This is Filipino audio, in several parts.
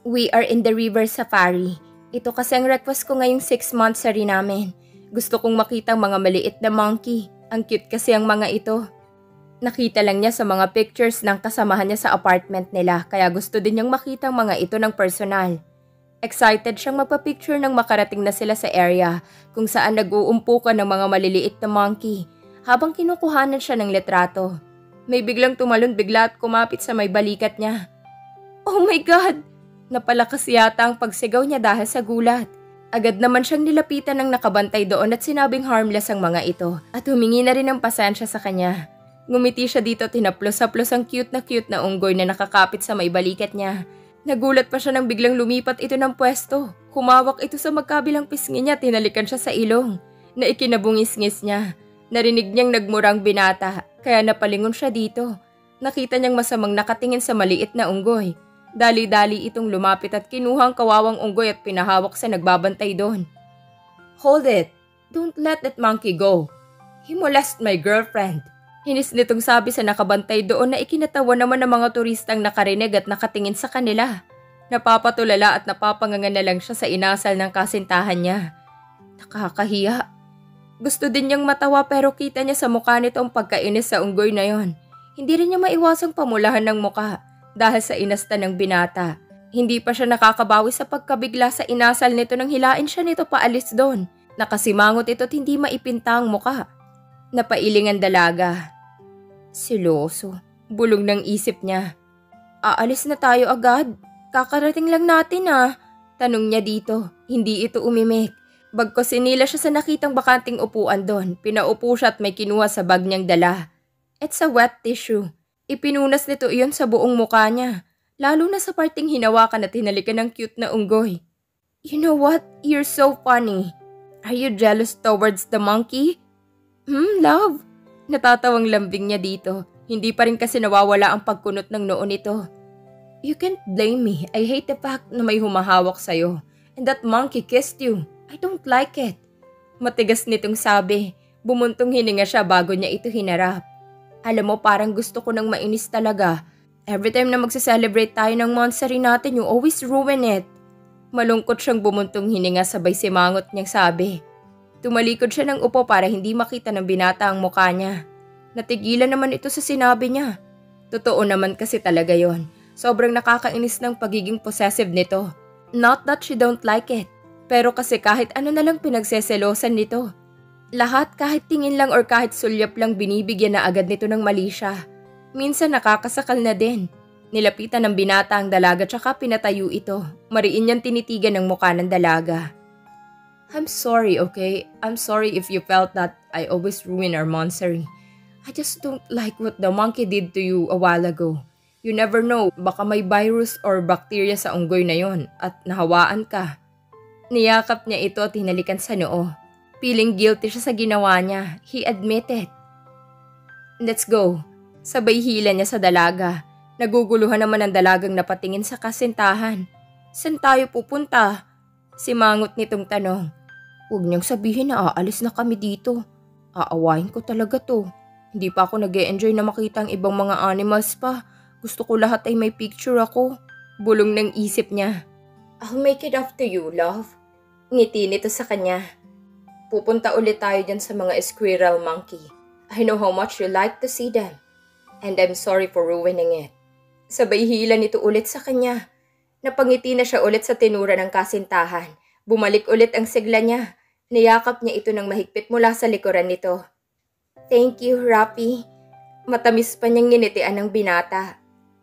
We are in the river safari. Ito kasi ang request ko ngayong 6 months sa rin namin. Gusto kong makita ang mga maliit na monkey. Ang cute kasi ang mga ito. Nakita lang niya sa mga pictures ng kasamahan niya sa apartment nila kaya gusto din niyang makita ang mga ito ng personal. Excited siyang magpa-picture nang makarating na sila sa area kung saan nag-uumpukan ng mga maliliit na monkey habang kinukuhanan siya ng litrato. May biglang tumalon bigla at kumapit sa may balikat niya. Oh my God! Napalakas yata ang pagsigaw niya dahil sa gulat. Agad naman siyang nilapitan ng nakabantay doon at sinabing harmless ang mga ito at humingi na rin ng pasensya sa kanya. Ngumiti siya dito at hinaplos-haplos ang cute na unggoy na nakakapit sa may balikat niya. Nagulat pa siya nang biglang lumipat ito ng pwesto. Humawak ito sa magkabilang pisngi niya at tinalikan siya sa ilong na ikinabungis-ngis niya. Narinig niyang nagmurang binata kaya napalingon siya dito. Nakita niyang masamang nakatingin sa maliit na unggoy. Dali-dali itong lumapit at kinuha ang kawawang unggoy at pinahawak sa nagbabantay doon. Hold it! Don't let that monkey go! He molested my girlfriend! Hinis nitong sabi sa nakabantay doon na ikinatawa naman ng mga turistang nakarinig at nakatingin sa kanila. Napapatulala at napapanganga na lang siya sa inasal ng kasintahan niya. Nakakahiya. Gusto din niyang matawa pero kita niya sa mukha nito ang pagkainis sa unggoy na yon. Hindi rin niya maiwasang pamulahan ng mukha. Dahil sa inasta ng binata. Hindi pa siya nakakabawi sa pagkabigla sa inasal nito nang hilain siya nito paalis doon. Nakasimangot ito at hindi maipinta ang muka. Napailing ang dalaga. Siloso. Bulong ng isip niya. Aalis na tayo agad. Kakarating lang natin Tanong niya dito. Hindi ito umimik. Bagkos sinila siya sa nakitang bakanting upuan doon. Pinaupo siya at may kinuha sa bag niyang dala. It's a wet tissue. Ipinunas nito iyon sa buong mukha niya, lalo na sa parting hinawakan at hinalikan ng cute na unggoy. You know what? You're so funny. Are you jealous towards the monkey? Love? Natatawang lambing niya dito. Hindi pa rin kasi nawawala ang pagkunot ng noo nito. You can't blame me. I hate the fact na may humahawak sa'yo. And that monkey kissed you. I don't like it. Matigas nitong sabi. Bumuntong hininga siya bago niya ito hinarap. Alam mo, parang gusto ko nang mainis talaga. Every time na magsa-celebrate tayo ng monthsary natin, you always ruin it. Malungkot siyang bumuntong hininga sabay simangot niyang sabi. Tumalikod siya ng upo para hindi makita ng binata ang mukha niya. Natigilan naman ito sa sinabi niya. Totoo naman kasi talaga yon. Sobrang nakakainis ng pagiging possessive nito. Not that she don't like it. Pero kasi kahit ano na lang pinagseselosan nito. Lahat kahit tingin lang or kahit sulyap lang binibigyan na agad nito ng mali siya. Minsan nakakasakal na din. Nilapitan ng binata ang dalaga tsaka pinatayo ito. Mariin niyang tinitigan ng mukha ng dalaga. I'm sorry, okay? I'm sorry if you felt that I always ruin our monthsary. I just don't like what the monkey did to you a while ago. You never know, baka may virus or bacteria sa unggoy na yon at nahawaan ka. Niyakap niya ito at hinalikan sa noo. Feeling guilty siya sa ginawa niya. He admitted. Let's go. Sabay hila niya sa dalaga. Naguguluhan naman ang dalagang napatingin sa kasintahan. Saan tayo pupunta? Simangot nitong tanong. Huwag niyang sabihin na aalis na kami dito. Aawain ko talaga to. Hindi pa ako nag-e-enjoy na makita ang ibang mga animals pa. Gusto ko lahat ay may picture ako. Bulong ng isip niya. I'll make it up to you, love. Ngiti nito sa kanya. Pupunta ulit tayo dyan sa mga squirrel monkey. I know how much you like to see them. And I'm sorry for ruining it. Sabay hila nito ulit sa kanya. Napangiti na siya ulit sa tinura ng kasintahan. Bumalik ulit ang sigla niya. Niyakap niya ito ng mahigpit mula sa likuran nito. Thank you, Rapi. Matamis pa niyang nginitian ng binata.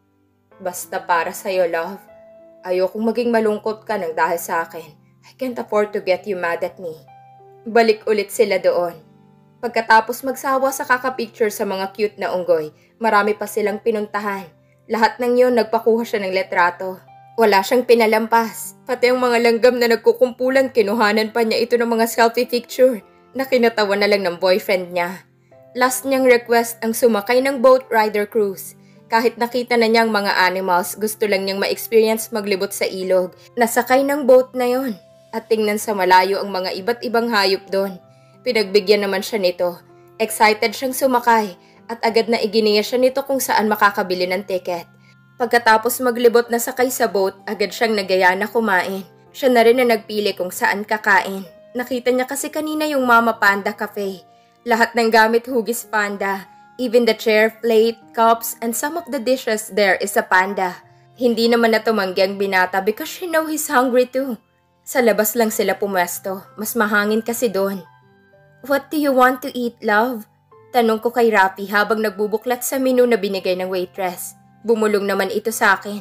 Basta para sa'yo, love. Ayokong maging malungkot ka nang dahil sa akin. I can't afford to get you mad at me. Balik ulit sila doon. Pagkatapos magsawa sa kakapicture sa mga cute na unggoy, marami pa silang pinuntahan. Lahat ng yun nagpakuha siya ng letrato. Wala siyang pinalampas. Pati ang mga langgam na nagkukumpulan, kinuhanan pa niya ito ng mga selfie picture na kinatawa na lang ng boyfriend niya. Last niyang request ang sumakay ng boat rider cruise. Kahit nakita na niyang mga animals, gusto lang niyang ma-experience maglibot sa ilog. Nasakay ng boat na yon. At tingnan sa malayo ang mga iba't ibang hayop doon. Pinagbigyan naman siya nito. Excited siyang sumakay at agad na iginiya siya nito kung saan makakabili ng ticket. Pagkatapos maglibot na sakay sa boat, agad siyang nagaya na kumain. Siya na rin na nagpili kung saan kakain. Nakita niya kasi kanina yung Mama Panda Cafe. Lahat ng gamit hugis panda. Even the chair, plate, cups, and some of the dishes there is a panda. Hindi naman na tumanggi ang binata because she know he's hungry too. Sa labas lang sila pumwesto. Mas mahangin kasi doon. "What do you want to eat, love?" Tanong ko kay Rafi habang nagbubuklat sa menu na binigay ng waitress. Bumulong naman ito sa akin.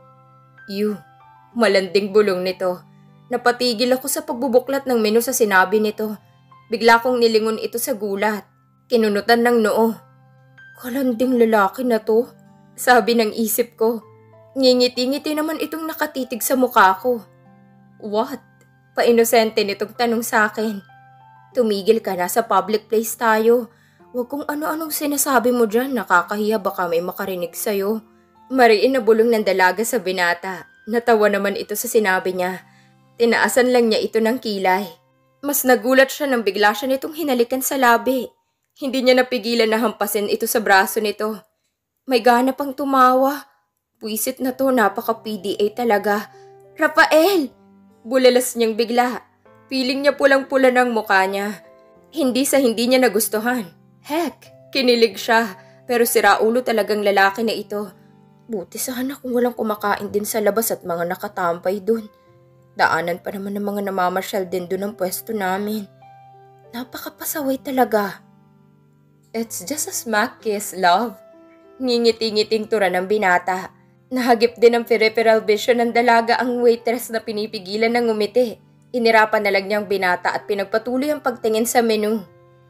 Malanding bulong nito. Napatigil ako sa pagbubuklat ng menu sa sinabi nito. Bigla kong nilingon ito sa gulat. Kinunutan ng noo. Kalanding lalaki na to, sabi ng isip ko. Ngingiti-ngiti naman itong nakatitig sa mukha ko. What? Painosente nitong tanong sa akin. Tumigil ka na, sa public place tayo. Huwag kung ano-anong sinasabi mo dyan, nakakahiya, baka may makarinig sa'yo. Mariin na bulong ng dalaga sa binata. Natawa naman ito sa sinabi niya. Tinaasan lang niya ito ng kilay. Mas nagulat siya nang bigla siya nitong hinalikan sa labi. Hindi niya napigilan na hampasin ito sa braso nito. May gana pang tumawa. Buisit na to, napaka-PDA talaga. Rafael! Bulalas niyang bigla. Feeling niya pulang-pula ng mukha niya. Hindi sa hindi niya nagustuhan. Heck, kinilig siya. Pero siraulo talagang lalaki na ito. Buti sana kung walang kumakain din sa labas at mga nakatampay dun. Daanan pa naman ng mga namamasyal din dun ang pwesto namin. Napakapasaway talaga. It's just a smack kiss, love. Ngingiti-ngiting tura ng binata. Nahagip din ng peripheral vision ng dalaga ang waitress na pinipigilan ng ngumiti. Inirapan na lang niyang binata at pinagpatuloy ang pagtingin sa menu.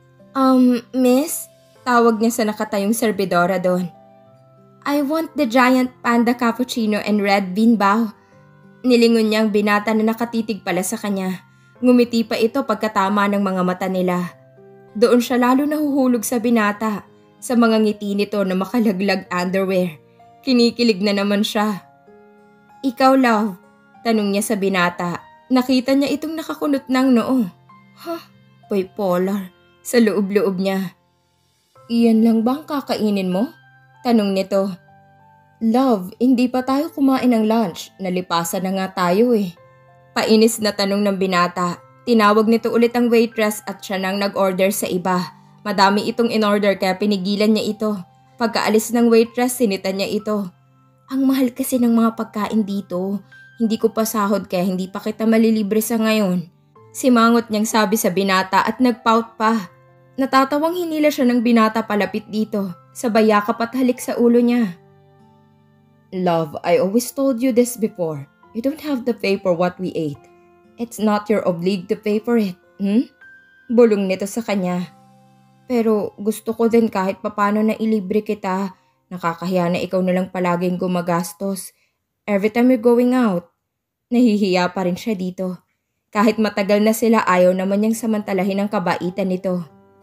Miss? Tawag niya sa nakatayong serbidora doon. I want the giant panda cappuccino and red bean bao. Nilingon niya ang binata na nakatitig pala sa kanya. Ngumiti pa ito pagkatama ng mga mata nila. Doon siya lalo nahuhulog sa binata, sa mga ngiti nito na makalaglag underwear. Kinikilig na naman siya. Ikaw, love? Tanong niya sa binata. Nakita niya itong nakakunot ng noo. Bipolar. Sa loob-loob niya. Iyan lang bang kakainin mo? Tanong nito. Love, hindi pa tayo kumain ng lunch. Nalipasan na nga tayo eh. Painis na tanong ng binata. Tinawag nito ulit ang waitress at siya nang nag-order sa iba. Madami itong in-order kaya pinigilan niya ito. Pagkaalis ng waitress, sinitan niya ito. Ang mahal kasi ng mga pagkain dito. Hindi ko pa sahod kaya hindi pa kita malilibre sa ngayon. Simangot niyang sabi sa binata at nagpout pa. Natatawang hinila siya ng binata palapit dito. Sabay yakap at halik sa ulo niya. Love, I always told you this before. You don't have to pay for what we ate. It's not your oblig to pay for it. Bulong nito sa kanya. Pero gusto ko din kahit papano na ilibre kita. Nakakahiya na ikaw na lang palaging gumagastos. Every time you're going out. Nahihiya pa rin siya dito. Kahit matagal na sila, ayaw naman niyang samantalahin ang kabaitan nito.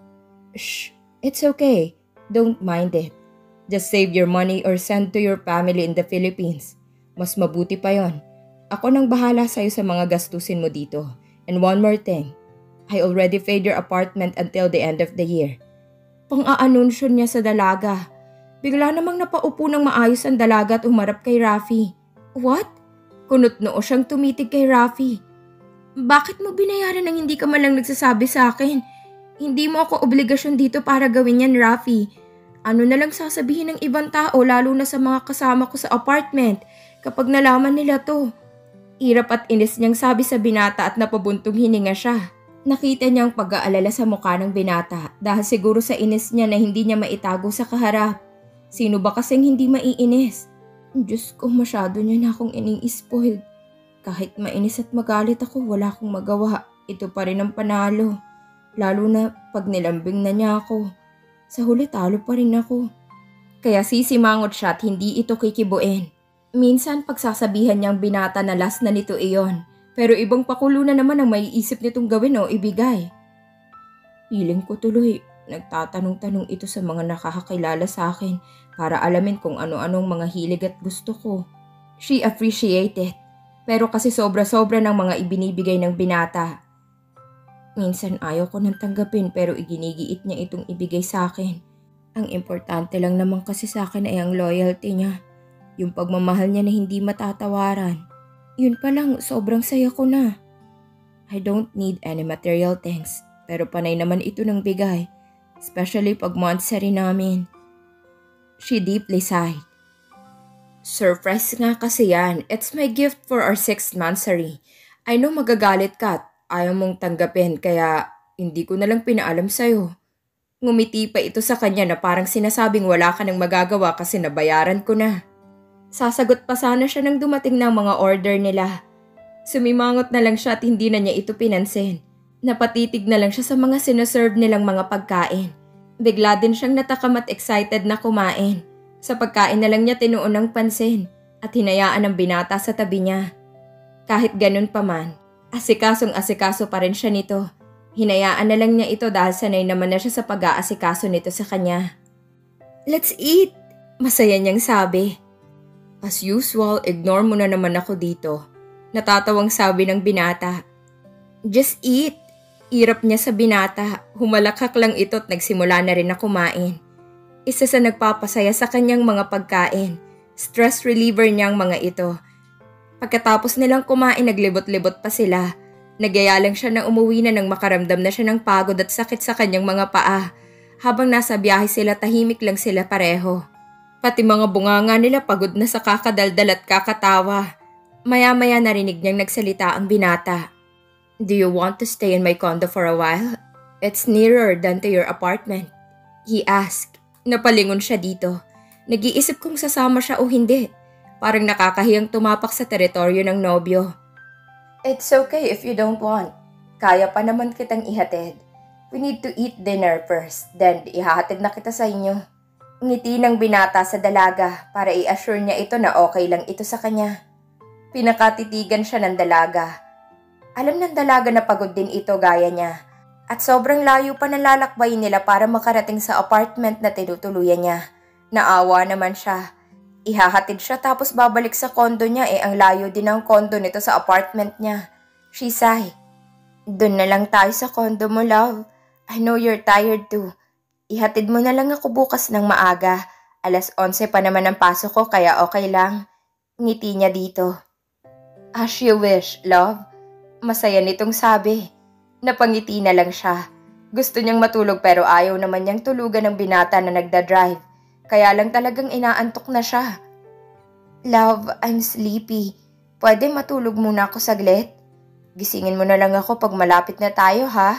Shh, it's okay. Don't mind it. Just save your money or send to your family in the Philippines. Mas mabuti pa yon. Ako nang bahala sa'yo sa mga gastusin mo dito. And one more thing. I already paid your apartment until the end of the year. Pang-aanunsyo niya sa dalaga. Bigla namang napaupo ng maayos ang dalaga at umarap kay Rafi. What? Kunot noo siyang tumitig kay Rafi. Bakit mo binayaran nang hindi ka malang nagsasabi sa akin? Hindi mo ako obligasyon dito para gawin yan, Rafi. Ano na lang sasabihin ng ibang tao lalo na sa mga kasama ko sa apartment kapag nalaman nila to? Irap at inis niyang sabi sa binata at napabuntong hininga siya. Nakita niyang pag-aalala sa mukha ng binata dahil siguro sa inis niya na hindi niya maitago sa kaharap. Sino ba kasing hindi maiinis? Diyos ko, masyado niya na akong ining-spoiled. Kahit mainis at magalit ako, wala akong magawa. Ito pa rin ang panalo. Lalo na pag nilambing na niya ako. Sa huli talo pa rin ako. Kaya sisimangot siya at hindi ito kikibuin. Minsan pagsasabihan niyang binata na last na nito iyon. Pero ibang pakulo na naman ang maiisip nitong gawin o ibigay. Feeling ko tuloy, nagtatanong-tanong ito sa mga nakakakilala sa akin para alamin kung ano-anong mga hilig at gusto ko. She appreciated. Pero kasi sobra-sobra ng mga ibinibigay ng binata. Minsan ayaw ko nang tanggapin pero iginigiit niya itong ibigay sa akin. Ang importante lang naman kasi sa akin ay ang loyalty niya. Yung pagmamahal niya na hindi matatawaran. Yun pa lang, sobrang saya ko na. I don't need any material things, pero panay naman ito ng bigay, especially pag monthsary namin. She deeply sighed. Surprise nga kasi yan. It's my gift for our 6th monthsary. I know magagalit ka at ayaw mong tanggapin kaya hindi ko nalang pinaalam sa'yo. Ngumiti pa ito sa kanya na parang sinasabing wala ka nang magagawa kasi nabayaran ko na. Sasagot pa sana siya nang dumating ng mga order nila. Sumimangot na lang siya at hindi na niya ito pinansin. Napatitig na lang siya sa mga sinaserve nilang mga pagkain. Bigla din siyang natakam at excited na kumain. Sa pagkain na lang niya tinuon ng pansin at hinayaan ang binata sa tabi niya. Kahit ganun pa man, asikasong-asikaso pa rin siya nito. Hinayaan na lang niya ito dahil sanay naman na siya sa pag-aasikaso nito sa kanya. Let's eat! Masaya niyang sabi. As usual, ignore mo na naman ako dito. Natatawang sabi ng binata. Just eat! Irap niya sa binata. Humalakhak lang ito at nagsimula na rin na kumain. Isa sa nagpapasaya sa kanyang mga pagkain. Stress reliever niyang mga ito. Pagkatapos nilang kumain, naglibot-libot pa sila. Nagyaya lang siya na umuwi na nang makaramdam na siya ng pagod at sakit sa kanyang mga paa. Habang nasa biyahe sila, tahimik lang sila pareho. Pati mga bunganga nila pagod na sa kakadaldal at kakatawa. Maya-maya narinig niyang nagsalita ang binata. Do you want to stay in my condo for a while? It's nearer than to your apartment. He asked. Napalingon siya dito. Nag-iisip kung sasama siya o hindi. Parang nakakahiyang tumapak sa teritoryo ng nobyo. It's okay if you don't want. Kaya pa naman kitang ihatid. We need to eat dinner first, then ihahatid na kita sa inyo. Ngiti ng binata sa dalaga para i-assure niya ito na okay lang ito sa kanya. Pinakatitigan siya ng dalaga. Alam ng dalaga na pagod din ito gaya niya. At sobrang layo pa ng lalakbayin nila para makarating sa apartment na tinutuluyan niya. Naawa naman siya. Ihahatid siya tapos babalik sa kondo niya ang layo din ng kondo nito sa apartment niya. She sighed. Doon na lang tayo sa kondo mo, love. I know you're tired too. Ihatid mo na lang ako bukas ng maaga. 11:00 pa naman ang pasok ko kaya okay lang. Ngiti niya dito. As you wish, love. Masaya nitong sabi. Napangiti na lang siya. Gusto niyang matulog pero ayaw naman niyang tulugan ng binata na nagda-drive. Kaya lang talagang inaantok na siya. Love, I'm sleepy. Pwede matulog muna ako saglit? Gisingin mo na lang ako pag malapit na tayo, ha?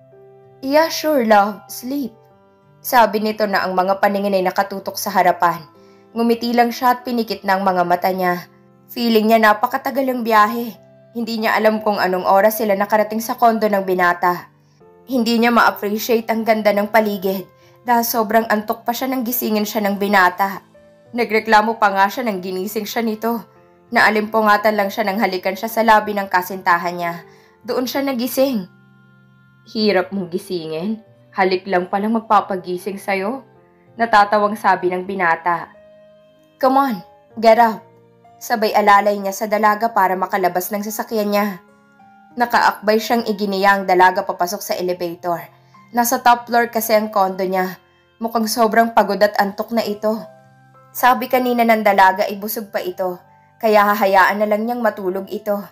Yeah, sure, love. Sleep. Sabi nito na ang mga paningin ay nakatutok sa harapan. Ngumiti lang siya at pinikit ng mga mata niya. Feeling niya napakatagal ang biyahe. Hindi niya alam kung anong oras sila nakarating sa kondo ng binata. Hindi niya ma-appreciate ang ganda ng paligid dahil sobrang antok pa siya nang gisingin siya ng binata. Nagreklamo pa nga siya nang ginising siya nito. Naalimpungatan lang siya nang halikan siya sa labi ng kasintahan niya. Doon siya nagising. Hirap mong gisingin? Halik lang palang magpapagising sa'yo. Natatawang sabi ng binata. Come on, get up. Sabay alalay niya sa dalaga para makalabas ng sasakyan niya. Nakaakbay siyang iginiya ang dalaga papasok sa elevator. Nasa top floor kasi ang kondo niya. Mukhang sobrang pagod at antok na ito. Sabi kanina ng dalaga ay busog pa ito, kaya hahayaan na lang niyang matulog ito.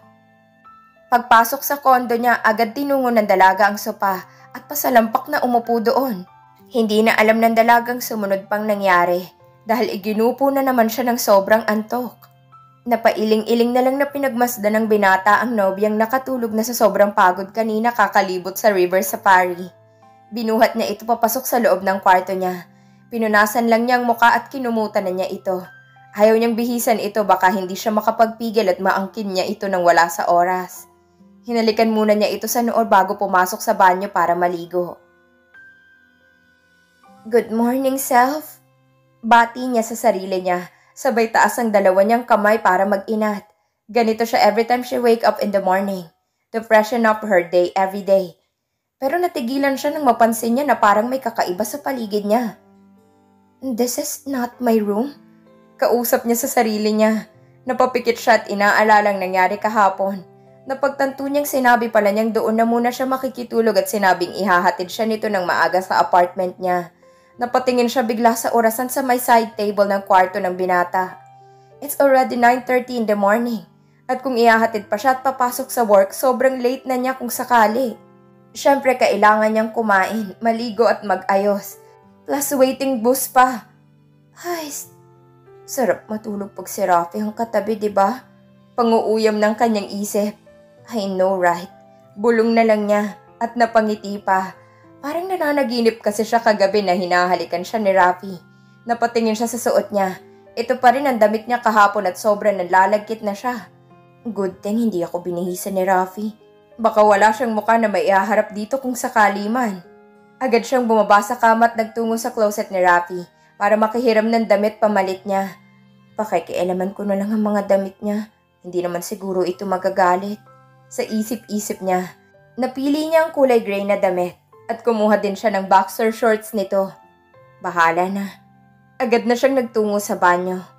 Pagpasok sa kondo niya, agad tinungo ng dalaga ang sopa at pasalampak na umupo doon. Hindi na alam ng dalagang sumunod pang nangyari dahil iginupo na naman siya ng sobrang antok. Napailing-iling na lang na pinagmasdan ng binata ang nobyang nakatulog na sa sobrang pagod kanina kakalibot sa river safari. Binuhat niya ito papasok sa loob ng kwarto niya. Pinunasan lang niya ang muka at kinumutan na niya ito. Ayaw niyang bihisan ito baka hindi siya makapagpigil at maangkin niya ito nang wala sa oras. Hinalikan muna niya ito sa noo bago pumasok sa banyo para maligo. Good morning, self. Bati niya sa sarili niya. Sabay taas ang dalawa niyang kamay para mag-inat. Ganito siya every time she wake up in the morning. To freshen up her day every day. Pero natigilan siya nang mapansin niya na parang may kakaiba sa paligid niya. This is not my room. Kausap niya sa sarili niya. Napapikit siya at inaalalang nangyari kahapon. Napagtanto niyang sinabi pala niyang doon na muna siya makikitulog at sinabing ihahatid siya nito ng maaga sa apartment niya. Napatingin siya bigla sa orasan sa may side table ng kwarto ng binata. It's already 9:30 in the morning. At kung ihahatid pa siya at papasok sa work, sobrang late na niya kung sakali. Siyempre kailangan niyang kumain, maligo at mag-ayos. Plus waiting bus pa. Ay, sarap matulog pag si Rafi ang katabi, diba? Panguuyam ng kanyang isip. I know, right? Bulong na lang niya at napangiti pa. Parang nananaginip kasi siya kagabi na hinahalikan siya ni Rafi. Napatingin siya sa suot niya. Ito pa rin ang damit niya kahapon at sobrang nalalagkit na siya. Good thing hindi ako binihisan ni Rafi. Baka wala siyang mukha na maihaharap dito kung sakali man. Agad siyang bumaba sa kama at nagtungo sa closet ni Rafi para makihiram ng damit pamalit niya. Pakikialaman ko na lang ang mga damit niya. Hindi naman siguro ito magagalit. Sa isip-isip niya, napili niya ang kulay gray na damit at kumuha din siya ng boxer shorts nito. Bahala na. Agad na siyang nagtungo sa banyo.